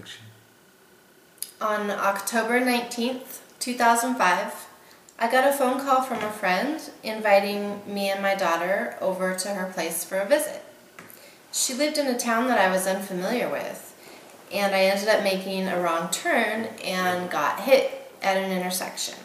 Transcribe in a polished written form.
On October 19th, 2005, I got a phone call from a friend inviting me and my daughter over to her place for a visit. She lived in a town that I was unfamiliar with, and I ended up making a wrong turn and got hit at an intersection.